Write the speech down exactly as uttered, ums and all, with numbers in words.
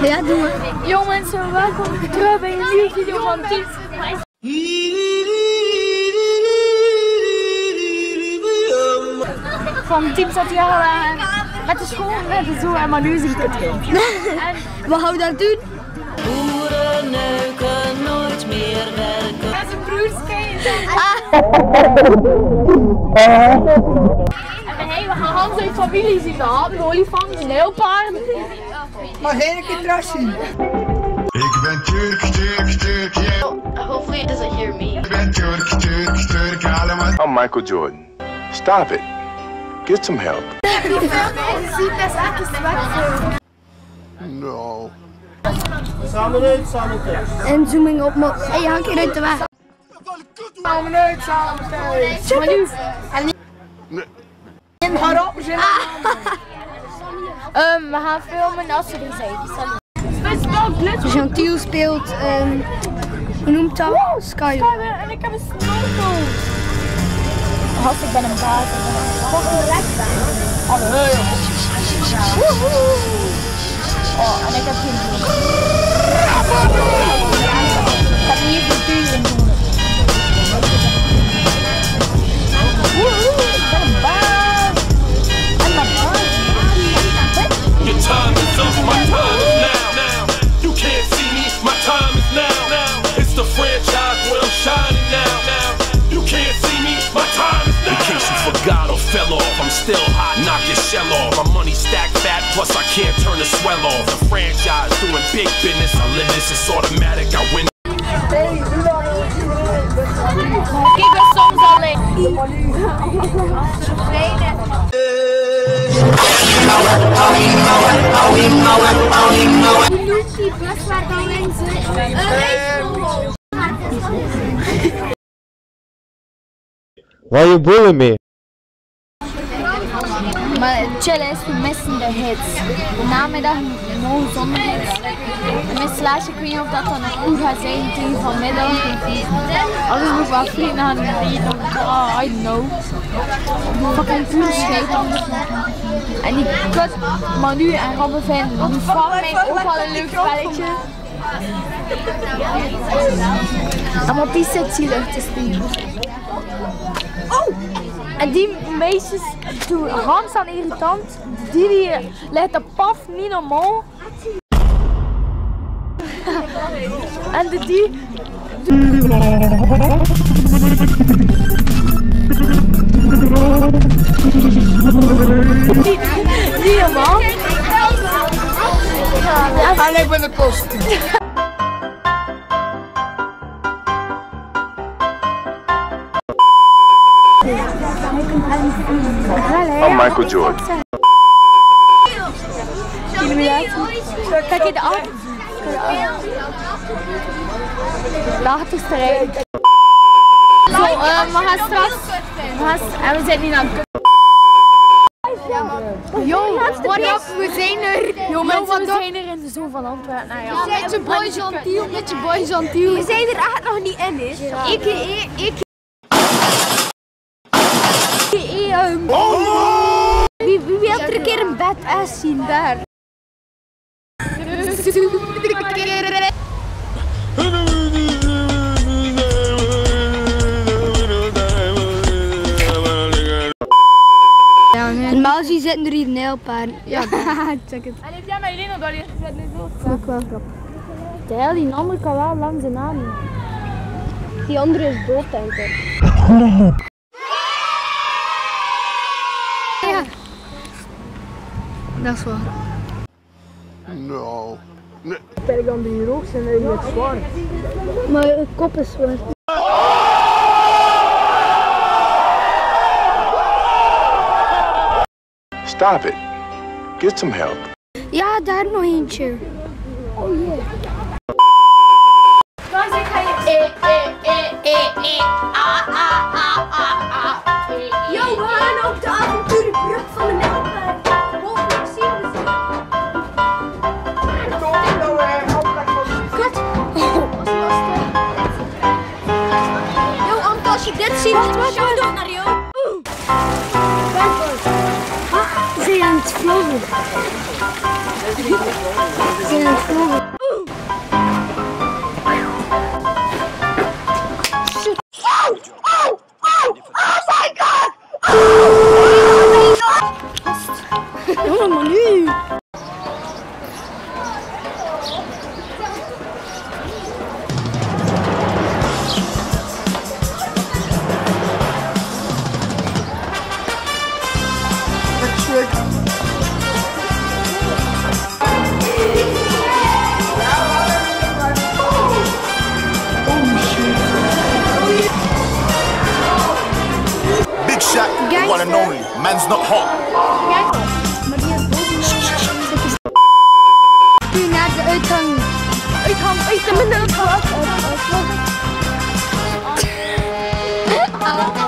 Ja, doe maar. Yo mensen, welkom terug bij een nieuwe video van Team. Van Team zat hier al met de school, met de zoo en maar nu is het kut. En wat gaan we dat doen? Boeren neuken nooit meer werken. met zijn broers kijken. En hey, we gaan Hans uit familie zien. De happen, de olifanten, een heel paar. Maar geen contrastie. Ik ben Turk, Turk, Turk, yeah. Hopefully it doesn't hear me. Ik ben Turk, Turk, Turk, allemaal. I'm Michael Jordan. Stop it. Get some help. No. Samen uit, samen thuis. En zooming op me. Hé, hey, hang je uit de weg. Samen uit, samen thuis. Maar nu. En ga op, we zijn Um, we gaan filmen als ze er zijn. Dus Chantiel speelt, um, hoe noemt dat? Sky. En ik heb een snorkel. Hans, ik ben een baas. Wat een lekker. Oh, en ik heb geen doen. Ik heb niet even duur in doen. Ik ben een baas. En mijn baas. Your time is up, my time is now. now. You can't see me, my time is now. now. It's the franchise where I'm shining now. now. You can't see me, my time is now. In case you forgot or fell off, I'm still hot, knock your shell off. My money stacked fat, plus I can't turn the swell off. The franchise doing big business, I live this, it's automatic, I win. Kijk er soms alleen. Die bus waar dan mensen. Waar je boelen mee? Maar chillen is, we missen de hits. De namiddag mogen zonder hits. Tenminste, laatst, ik weet niet of dat dan goed gaat zijn tegen vanmiddag. Anders moet ik wel vrienden gaan rijden. Oh, I don't know. Fucking puur scheet anders. En die kut Manu en Robben vinden die van mij ook wel een leuk spelletje. En want die zit zielig te spelen. Oh! En die meisjes, toen Hans aan irritant, die, die legt de paf niet normaal. En de die... Die, die normaal. En ik ben de kosten. I'm Michael Jordan. Kijk je de af? Later strijd. Zo, uh, we gaan straks. We gaan, en we zijn niet aan het. Yo, what up? We zijn er. Yo, mensen, we zijn er in de zoo van Antwerpen. Nou ja. Met je boy Chantiel, met je boy Chantiel. We zijn er echt nog niet in, hè? Ik, ik, ik. Wie, wie wil er een keer een badass zien daar? Normaal zie zitten er hier een heel paar. Ja, check het. En heeft jij mij alleen nog dat je zet nu zo? Dat is wel grappig. De hele die andere kan wel langs de naam. Die andere is dood, denk ik. Ja. Dat is waar. No. Kijk dan die rook zijn eigenlijk zwaar. Maar het kop is zwart. Stop it. Get some help. Ja, daar nog eentje. Oh yeah. Dus ik ga je e e e e e a a a a a e. Yo, we gaan op de avonturenbrug van de Melkweg. Hopelijk zien we ze. Kut. Wat is lastig. Yo, Ant, als je dit ziet, show toch naar jou. Wat? Zie je aan het vloggen. We zijn aan het vloggen. Shit. Oh, oh, oh, oh my god! Oh my god! Jongen, maar nu! Big shot, the one and only. Man's not hot. Maar die is boven. Nu naar de uitgang. Uitgang, uitgang, met de uitgang.